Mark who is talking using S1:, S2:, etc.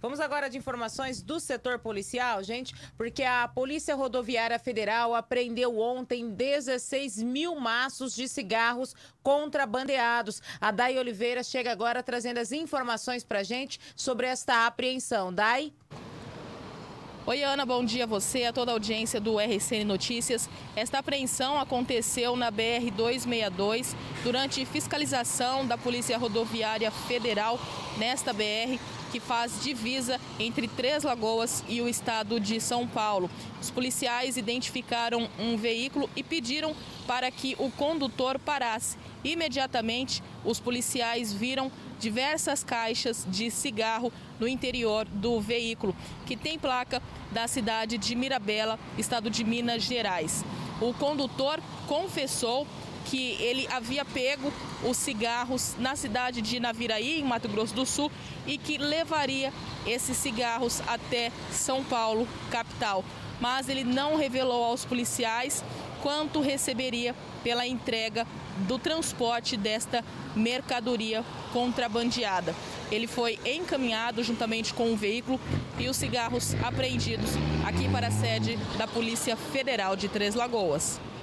S1: Vamos agora de informações do setor policial, gente, porque a Polícia Rodoviária Federal apreendeu ontem 16 mil maços de cigarros contrabandeados. A Day Oliveira chega agora trazendo as informações pra gente sobre esta apreensão. Day?
S2: Oi, Ana, bom dia a você, a toda a audiência do RCN Notícias. Esta apreensão aconteceu na BR-262 durante fiscalização da Polícia Rodoviária Federal nesta BR, que faz divisa entre Três Lagoas e o estado de São Paulo. Os policiais identificaram um veículo e pediram para que o condutor parasse. Imediatamente, os policiais viram diversas caixas de cigarro no interior do veículo, que tem placa da cidade de Mirabela, estado de Minas Gerais. O condutor confessou que ele havia pego os cigarros na cidade de Naviraí, em Mato Grosso do Sul, e que levaria esses cigarros até São Paulo, capital. Mas ele não revelou aos policiais quanto receberia pela entrega do transporte desta mercadoria contrabandeada. Ele foi encaminhado juntamente com o veículo e os cigarros apreendidos aqui para a sede da Polícia Federal de Três Lagoas.